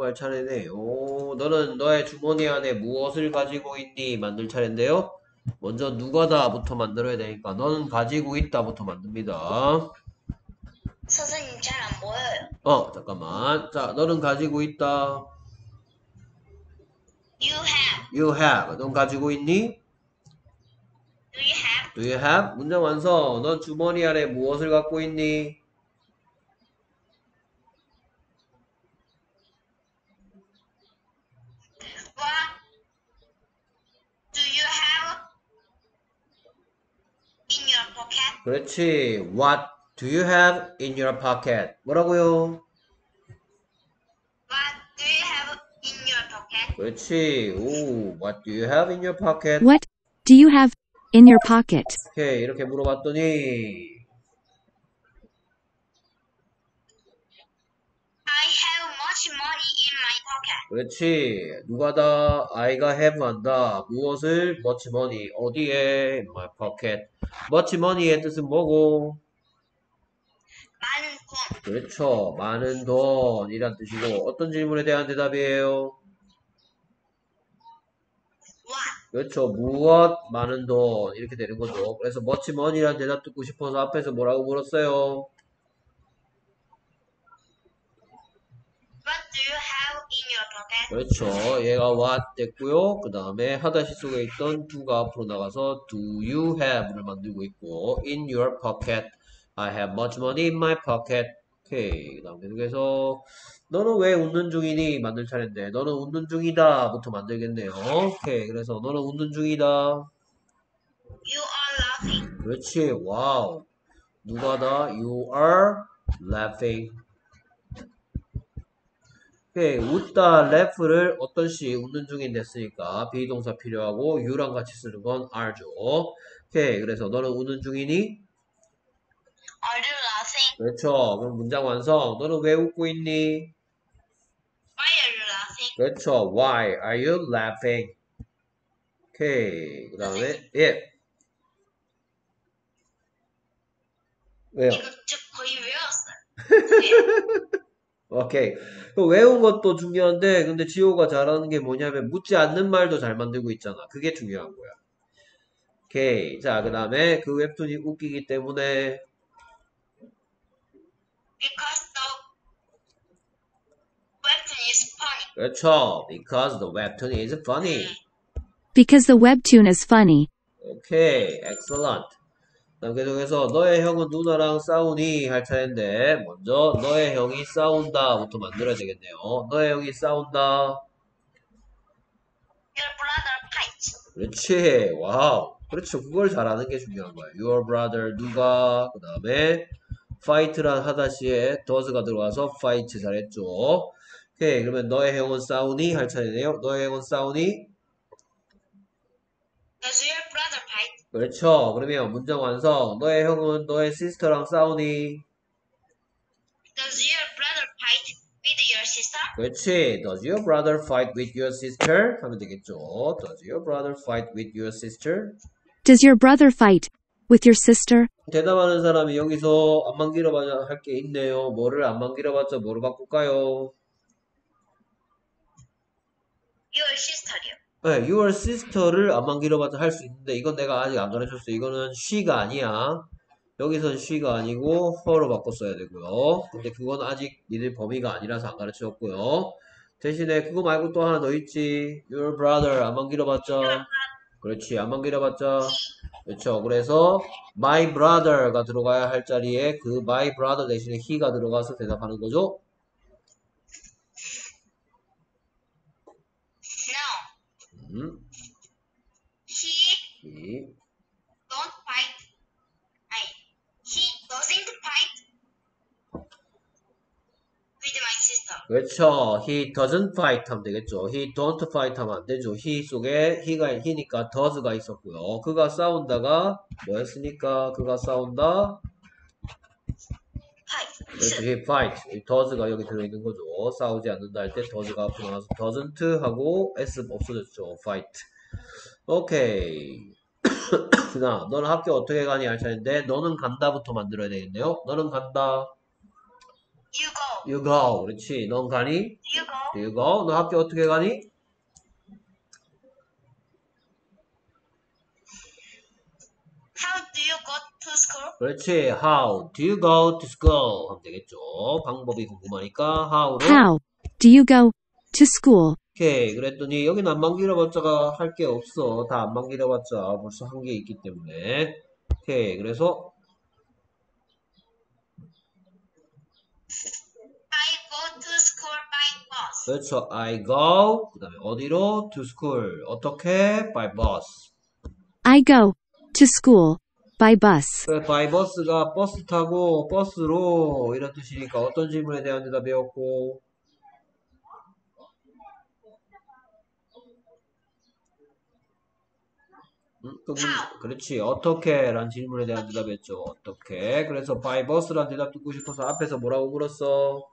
할 차례네. 오, 너는 너의 주머니 안에 무엇을 가지고 있니? 만들 차례인데요. 먼저 누가다부터 만들어야 되니까 너는 가지고 있다부터 만듭니다. 선생님 잘 안 보여요. 잠깐만. 자, 너는 가지고 있다. You have. You have. 넌 가지고 있니? Do you have? Do you have? 문장 완성. 넌 주머니 안에 무엇을 갖고 있니? What do you have in your pocket? 그렇지. What do you have in your pocket? 뭐라고요? What do you have in your pocket? 그렇지. 오, what do you have in your pocket? What do you have in your pocket? 오케이, 이렇게 물어봤더니 I have much money in my pocket. 그렇지. 누가다 I가 have 한다. 무엇을? much money. 어디에? In my pocket. much money의 뜻은 뭐고? 많은 돈. 그렇죠. 많은 돈이란 뜻이고 어떤 질문에 대한 대답이에요? What? 그렇죠. 무엇? 많은 돈 이렇게 되는 거죠. 그래서 much money란 대답 듣고 싶어서 앞에서 뭐라고 물었어요? What do you have in your pocket? 그렇죠. 얘가 what 됐고요. 그 다음에 하다시 속에 있던 do가 앞으로 나가서 do you have를 만들고 있고 in your pocket. I have much money in my pocket. 오케이. 그 다음 계속해서 너는 왜 웃는 중이니? 만들 차례인데 너는 웃는 중이다 부터 만들겠네요. 오케이. 그래서 너는 웃는 중이다. You are laughing. 그렇지. 와우. 누가다? You are laughing. 오케이, 웃다, laugh를 어떤 시 웃는 중인 됐으니까 비동사 필요하고 you랑 같이 쓰는 건 are죠. 오케이, 그래서 너는 웃는 중이니? Are you laughing? 그렇죠. 그럼 문장 완성. 너는 왜 웃고 있니? Why are you laughing? 그렇죠. Why are you laughing? 오케이, 그 다음에 예. 왜요? 이거 저 거의 외웠어요. 오케이. 그 외운 것도 중요한데 근데 지호가 잘하는 게 뭐냐면 묻지 않는 말도 잘 만들고 있잖아. 그게 중요한 거야. 오케이. 자, 그 다음에 그 웹툰이 웃기기 때문에 Because the webtoon is funny. 그렇죠. Because the webtoon is funny. Because the webtoon is funny. 오케이. Excellent. 다음 계속해서 너의 형은 누나랑 싸우니 할 차례인데 먼저 너의 형이 싸운다부터 만들어야 되겠네요. 너의 형이 싸운다. Your brother fights. 그렇지. 와우. 그렇죠. 그걸 잘하는 게 중요한 거야. Your brother 누가 그 다음에 fight란 하다시에 does가 들어가서 fight 잘했죠. 오케이. 그러면 너의 형은 싸우니 할 차례네요. 너의 형은 싸우니 Does your brother fight? 그렇죠. 그러면 문장 완성. 너의 형은 너의 sister랑 싸우니 Does your brother fight with your sister? 그렇지. Does your brother fight with your sister? 하면 되겠죠. Does your brother fight with your sister? Does your brother fight with your sister? 대답하는 사람이 여기서 안만 길어봐야 할 게 있네요. 뭐를 안만 길어봤자 뭐로 바꿀까요? Your sister요. 네, your sister를 안만 길어봤자 할 수 있는데 이건 내가 아직 안 가르쳤어. 이거는 she가 아니야. 여기선 she가 아니고 her로 바꿨어야 되고요. 근데 그건 아직 니들 범위가 아니라서 안 가르쳤고요. 대신에 그거 말고 또 하나 더 있지. Your brother 안만 길어봤자 그렇지. 안만 길어봤자 그렇죠. 그래서 my brother가 들어가야 할 자리에 그 my brother 대신에 he가 들어가서 대답하는 거죠. No. He he. don't fight. He doesn't fight with my sister. 그렇죠. He doesn't fight 하면 되겠죠. He don't fight 하면 안 되죠. He 속에 he니까 does가 있었고요. 그가 싸운다가 뭐였습니까? 그가 싸운다. Fight. 그렇죠. He fight. 이 does가 여기 들어있는 거죠. 싸우지 않는다 할 때 does가 앞으로 나와서 doesn't 하고 s 없어졌죠. fight. 오케이. 그 다음 너는 학교 어떻게 가니 할 차례인데 너는 간다부터 만들어야 되겠네요. 너는 간다. You go. You go. 그렇지. 넌 가니? Do you go? Do you go? 너 학교 어떻게 가니? How do you go to school? 그렇지. How do you go to school? 하면 되겠죠. 방법이 궁금하니까 how로. How do you go to school? 오케이. 그랬더니 여기는 안만 길어봤자가 할 게 없어. 다 안만 길어봤자 벌써 한 게 있기 때문에. 오케이. 그래서 I go to school by bus. 그렇죠. I go. 그 다음에 어디로? To school. 어떻게? By bus. I go to school by bus. 그래, by bus가 버스 타고 버스로 이런 뜻이니까 어떤 질문에 대한 대답이었고 그렇지. 어떻게? 라는 질문에 대한 대답이었죠. 어떻게? 그래서 by bus라는 대답 듣고 싶어서 앞에서 뭐라고 물었어?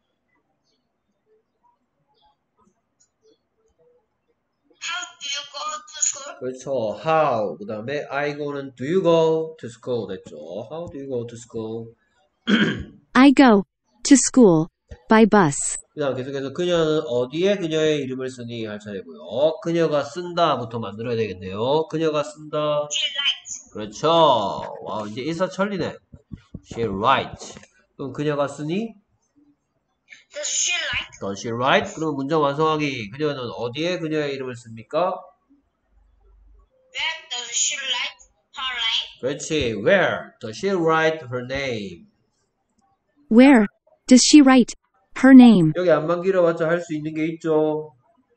How do you go to school? 그렇죠. How. 그 다음에 I go는 do you go to school 됐죠. How do you go to school? I go to school by bus. 그 다음 계속해서 그녀는 어디에 그녀의 이름을 쓰니 할 차례고요. 그녀가 쓴다부터 만들어야 되겠네요. 그녀가 쓴다. She writes. 그렇죠. 와, 이제 일사천리네. She writes. 그럼 그녀가 쓰니? Does she write? Does she write? 그럼 문장 완성하기. 그녀는 어디에 그녀의 이름을 씁니까? Where does she write her name? 그렇지. Where does she write her name? Where does she write her name? 여기 안만 길어봤자 할 수 있는 게 있죠.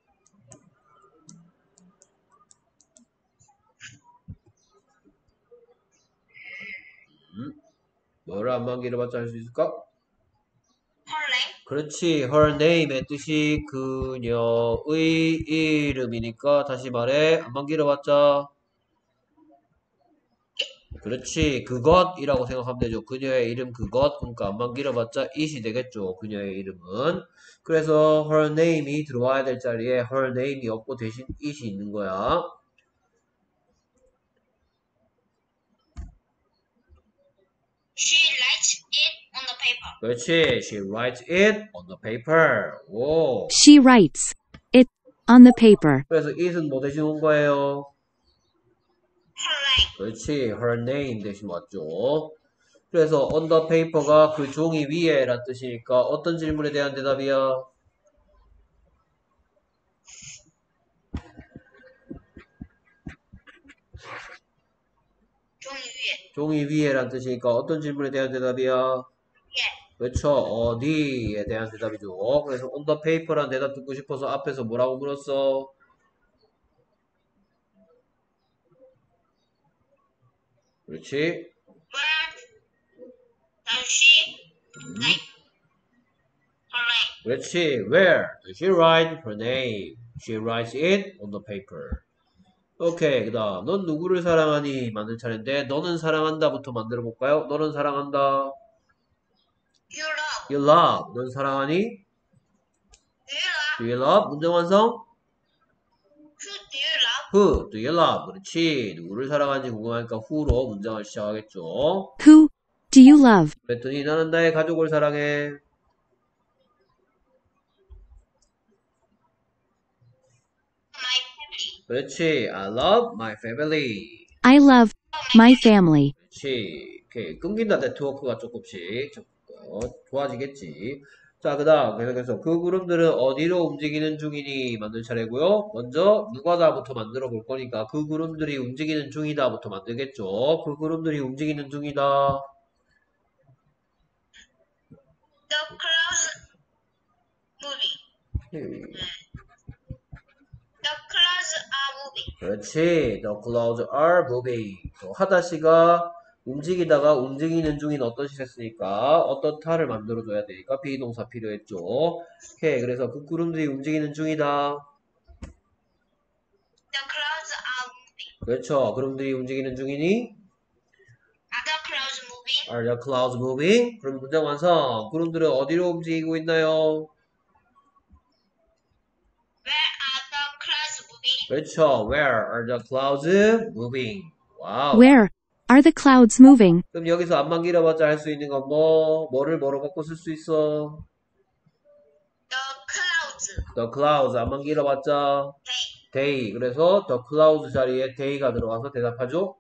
뭐를 안만 길어봤자 할 수 있을까? Her name? 그렇지. her name의 뜻이 그녀의 이름이니까 다시 말해. 안만 길어봤자 그렇지. 그것이라고 생각하면 되죠. 그녀의 이름 그것. 그러니까 안만 길어봤자 it이 되겠죠. 그녀의 이름은. 그래서 her name이 들어와야 될 자리에 her name이 없고 대신 it이 있는 거야. She writes it on the paper. 그렇지. She writes it on the paper. 오. She writes it on the paper. 그래서 it은 뭐 대신 온 거예요? Her name. 그렇지. her name 대신 왔죠. 그래서 on the paper가 그 종이 위에 라는 뜻이니까 어떤 질문에 대한 대답이야? 종이 위에. 종이 위에 라는 뜻이니까 어떤 질문에 대한 대답이야? 예. 그렇죠. 어디에 대한 대답이죠. 그래서 on the paper라는 대답 듣고 싶어서 앞에서 뭐라고 물었어? 그렇지. Where does she write her name? 그렇지. Where does she write her name? She writes it on the paper. 오케이. 그 다음 넌 누구를 사랑하니? 만들 차례인데 너는 사랑한다부터 만들어 볼까요? 너는 사랑한다. You love. You love. 넌 사랑하니? Do you love? Do you love? 문장 완성. Who do you love? Who do you love? 그렇지. 누구를 사랑하는지 궁금하니까 who로 문장을 시작하겠죠. Who do you love? 그랬더니 나는 나의 가족을 사랑해. My family. 그렇지. I love my family. I love my family. 그렇지. 오케이. 끊긴다. 네트워크가 조금씩. 좋아지겠지. 자, 그 다음 계속해서 그 그룹들은 어디로 움직이는 중이니 만들 차례고요. 먼저 누가다부터 만들어 볼 거니까 그 그룹들이 움직이는 중이다부터 만들겠죠. 그 그룹들이 움직이는 중이다. The clouds moving. The clouds are moving. 그렇지. The clouds are moving. 하다시가 움직이다가 움직이는 중인 어떤 시 했으니까 어떤 타를 만들어줘야 되니까 비동사 필요했죠. 오케이. 그래서 그 구름들이 움직이는 중이다. The clouds are moving. 그렇죠. 구름들이 움직이는 중이니? Are the clouds moving? Are the clouds moving? 그럼 문장 완성. 구름들은 어디로 움직이고 있나요? Where are the clouds moving? 그렇죠. Where are the clouds moving? 와우. Where are the clouds moving? 그럼 여기서 앞만 길어봤자 할 수 있는 건 뭐? 뭐를 뭐로 바꿔 쓸 수 있어? the clouds 안만 길어봤자 day. 그래서 the clouds 자리에 day가 들어가서 대답하죠.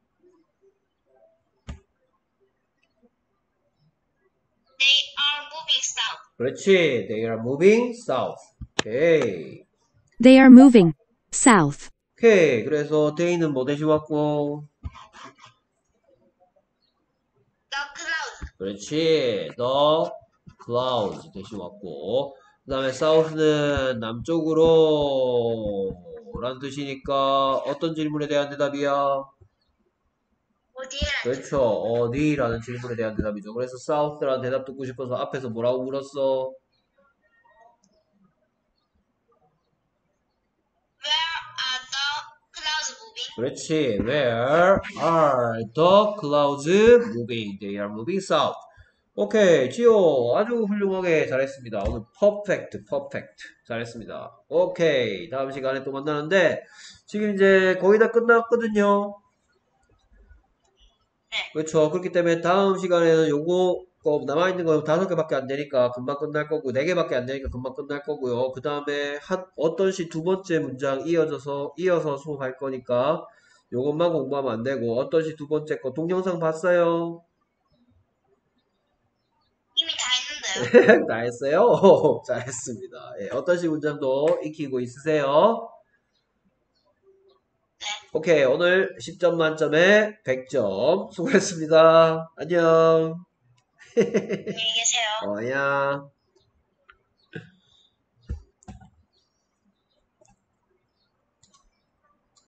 They are moving south. 그렇지. They are moving south. 오케이. They are moving south. 오케이. 그래서 day는 뭐 대신 왔고? The clouds. 그렇지. The clouds 대신 왔고. 그 다음에 south는 남쪽으로 라는 뜻이니까 어떤 질문에 대한 대답이야? 어디에? 그렇죠. 어디라는 질문에 대한 대답이죠. 그래서 south라는 대답 듣고 싶어서 앞에서 뭐라고 물었어? Where are the clouds moving? 그렇지. Where are the clouds moving? They are moving south. 오케이. 지호 아주 훌륭하게 잘했습니다. 오늘 perfect 잘했습니다. 오케이. 다음 시간에 또 만나는데 지금 이제 거의 다 끝났거든요. 그렇죠. 그렇기 때문에 다음 시간에는 요거 남아있는 거 5개밖에 안 되니까 금방 끝날 거고 4개밖에 안 되니까 금방 끝날 거고요. 그 다음에 어떤 시 두 번째 문장 이어서 수업할 거니까 요것만 공부하면 안 되고 어떤 시 두 번째 거 동영상 봤어요? 이미 다 했는데요. 다 했어요? 오, 잘했습니다. 예, 어떤 시 문장도 익히고 있으세요? 오케이. 오늘 10점 만점에 100점 수고했습니다. 안녕. 안녕히 계세요. 야.